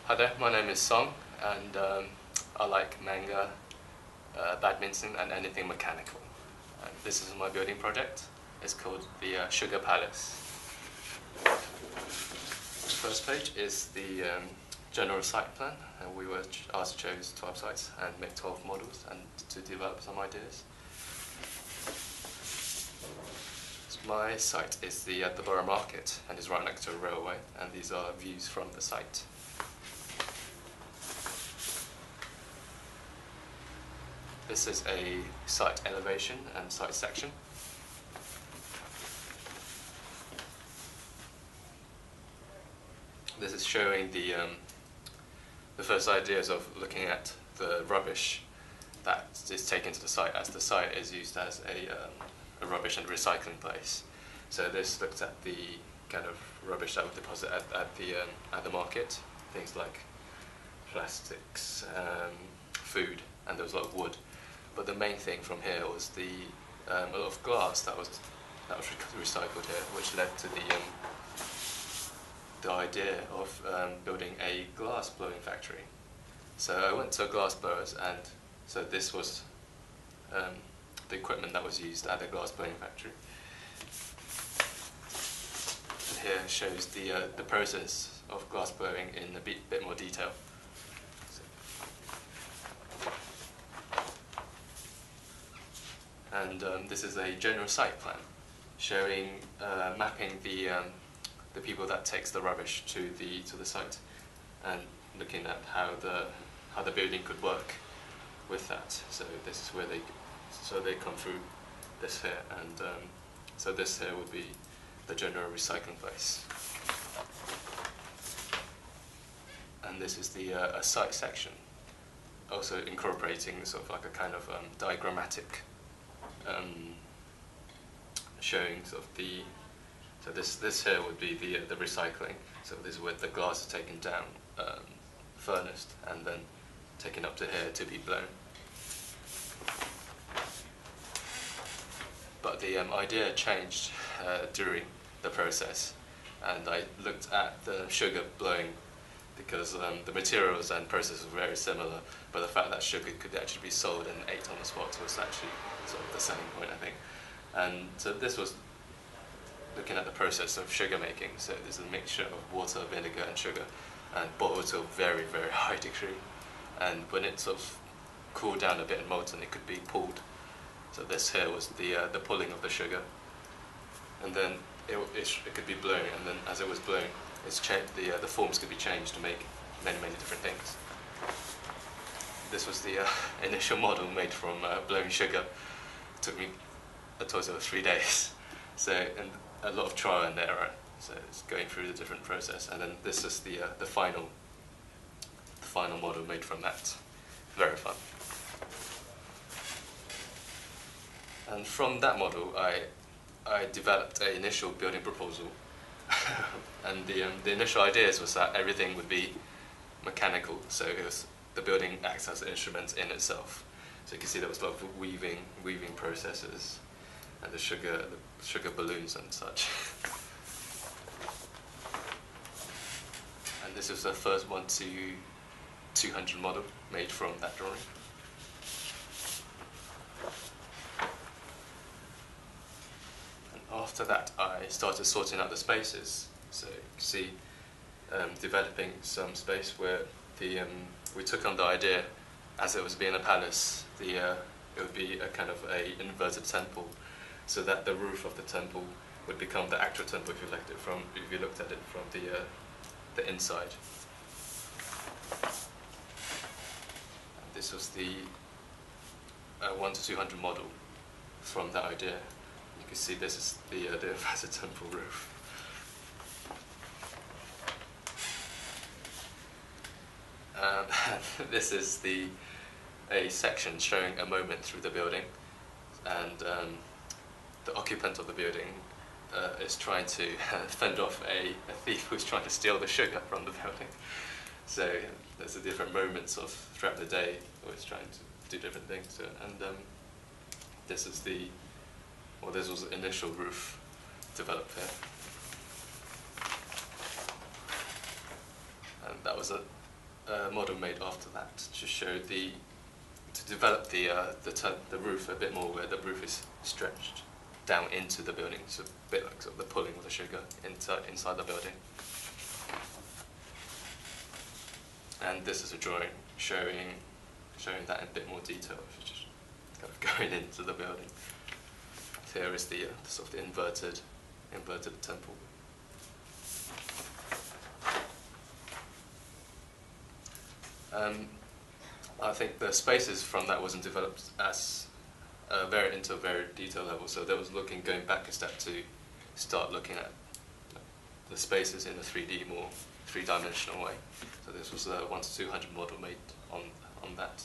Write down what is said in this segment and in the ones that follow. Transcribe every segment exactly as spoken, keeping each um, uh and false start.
Hi there, my name is Song, and um, I like manga, uh, badminton, and anything mechanical. And this is my building project. It's called the uh, Sugar Palace. The first page is the um, general site plan, and we were asked to choose twelve sites and make twelve models and to develop some ideas. My site is the, uh, the Borough Market and is right next to a railway, and these are views from the site. This is a site elevation and site section. This is showing the, um, the first ideas of looking at the rubbish that is taken to the site, as the site is used as a, um, a rubbish and recycling place. So this looks at the kind of rubbish that we deposit at, at, the, um, at the market, things like plastics, um, food, and there was a lot of wood. But the main thing from here was the um, a lot of glass that was that was re recycled here, which led to the um, the idea of um, building a glass blowing factory. So I went to a glass blowers, and so this was um, the equipment that was used at the glass blowing factory. And here shows the uh, the process of glass blowing in a bit, bit more detail. And um, this is a general site plan showing uh, mapping the um, the people that takes the rubbish to the to the site, and looking at how the how the building could work with that. So this is where they so they come through this here, and um, so this here would be the general recycling place. And this is the uh, a site section, also incorporating sort of like a kind of um, diagrammatic. Um, showing sort of the so this this here would be the uh, the recycling. So this is where the glass is taken down, um, furnaced, and then taken up to here to be blown. But the um, idea changed uh, during the process, and I looked at the sugar blowing because um, the materials and process were very similar, but the fact that sugar could actually be sold and ate on the spot was actually sort of the selling point, I think. And so this was looking at the process of sugar making. So there's a mixture of water, vinegar, and sugar, and boiled to a very, very high degree. And when it sort of cooled down a bit and molten, it could be pulled. So this here was the uh, the pulling of the sugar, and then it, it, it could be blown. And then as it was blown, it's the uh, the forms could be changed to make many, many different things. This was the uh, initial model made from uh, blown sugar. It took me a total of three days. So, and a lot of trial and error. So it's going through the different process, and then this is the uh, the final, the final model made from that. Very fun. And from that model, I I developed an initial building proposal, and the um, the initial ideas was that everything would be mechanical. So it was the building acts as an instrument in itself. So you can see there was a lot of weaving, weaving processes, and the sugar, the sugar balloons and such. And this was the first one to two hundred model made from that drawing. And after that, I started sorting out the spaces. So you can see um, developing some space where the um, we took on the idea, as it was being a palace, the uh, it would be a kind of a inverted temple, so that the roof of the temple would become the actual temple if you looked it from if you looked at it from the uh, the inside. And this was the uh, one to two hundred model from that idea. You can see this is the uh, the inverted temple roof. Um, this is the a section showing a moment through the building, and um, the occupant of the building uh, is trying to fend off a, a thief who's trying to steal the sugar from the building. So there's the different moments of throughout the day where it's trying to do different things. So, and um, this is the, well, this was the initial roof developed here. And that was a a model made after that to show the to develop the uh, the the roof a bit more, where the roof is stretched down into the building, so a bit like sort of the pulling of the sugar inside inside the building. And this is a drawing showing showing that in a bit more detail, just kind of going into the building. So here is the, uh, the sort of the inverted inverted temple. Um, I think the spaces from that wasn't developed as uh, very into a very detailed level, so there was looking going back a step to start looking at the spaces in a three D more three-dimensional way. So this was a one to two hundred model made on on that.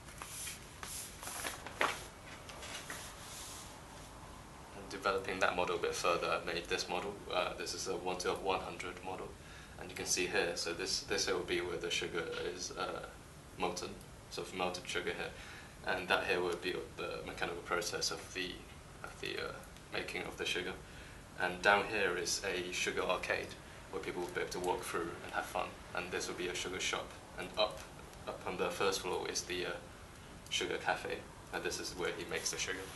And developing that model a bit further, I made this model. Uh, this is a one to one hundred model, and you can see here. So this this here will be where the sugar is uh, molten, sort of melted sugar here, and that here would be the mechanical process of the of the uh, making of the sugar. And down here is a sugar arcade, where people will be able to walk through and have fun. And this will be a sugar shop. And up up on the first floor is the uh, sugar cafe, and this is where he makes the sugar.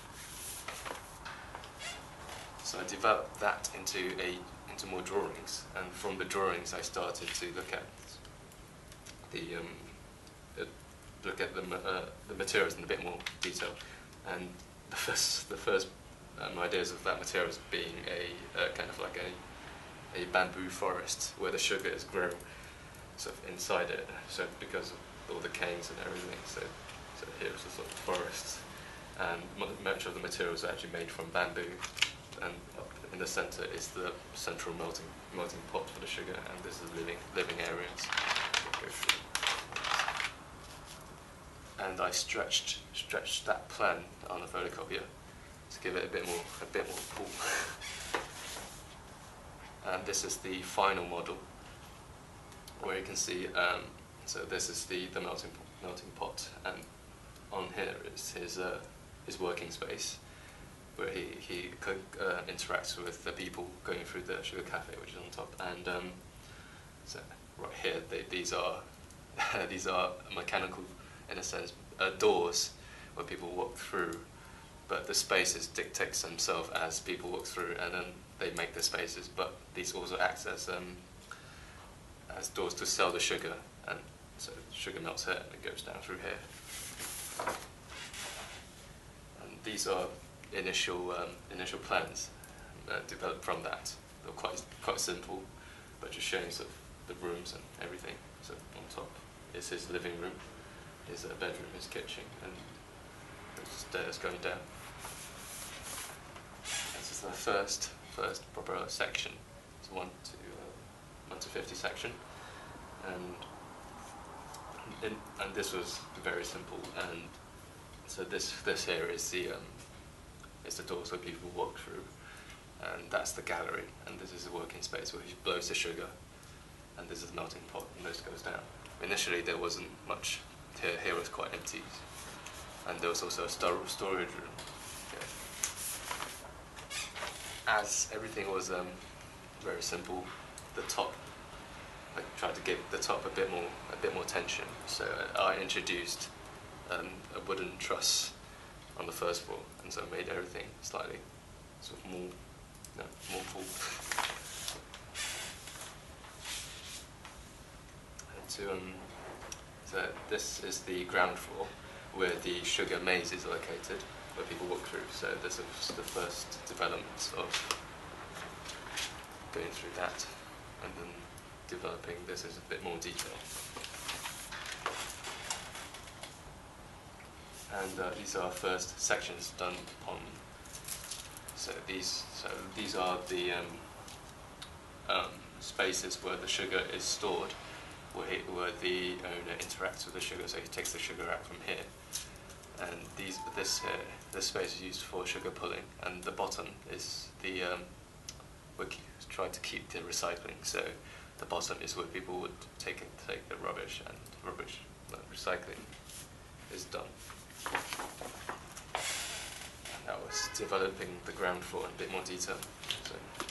So I developed that into a into more drawings, and from the drawings I started to look at the um, uh, look at the uh, the materials in a bit more detail. And the first the first um, ideas of that material is being a uh, kind of like a a bamboo forest where the sugar is grown sort of inside it, so because of all the canes and everything. So, so here's the sort of forest, and much of the materials are actually made from bamboo, and up in the centre is the central melting melting pot for the sugar, and this is living living areas. And I stretched stretched that plan on a photocopier to give it a bit more a bit more pull. And this is the final model, where you can see, um, so this is the, the melting, melting pot, and on here is his, uh, his working space, where he, he uh, interacts with the people going through the sugar cafe, which is on top. And um, so right here, they, these are these are mechanical, in a sense, uh, doors where people walk through, but the spaces dictates themselves as people walk through, and then they make the spaces, but these also act as um, as doors to sell the sugar, and so sugar melts here and it goes down through here. And these are initial um, initial plans uh, developed from that. They're quite quite simple, but just showing sort of the rooms and everything. So on top is his living room, his uh, bedroom, his kitchen, and the stairs going down. This is the first. First proper section. It's one to uh, one to fifty section, and in, and this was very simple. And so this this here is the um, is the doors where people walk through, and that's the gallery. And this is a working space where he blows the sugar, and this is the melting pot, and this goes down. Initially there wasn't much. Here here was quite empty, and there was also a stor storage room. As everything was um, very simple, the top, I tried to give the top a bit more, a bit more tension. So I introduced um, a wooden truss on the first floor, and so I made everything slightly sort of more, no, more full. And to, um, so this is the ground floor where the sugar maze is located, where people walk through. So this is the first development of going through that, and then developing this as a bit more detail. And uh, these are first sections done on. So these, so these are the um, um, spaces where the sugar is stored, where, he, where the owner interacts with the sugar. So he takes the sugar out from here. And these, this here, this space is used for sugar pulling, and the bottom is the, um, we try to keep the recycling, so the bottom is where people would take it, take the rubbish, and rubbish, like recycling, is done. And that was developing the ground floor in a bit more detail. So.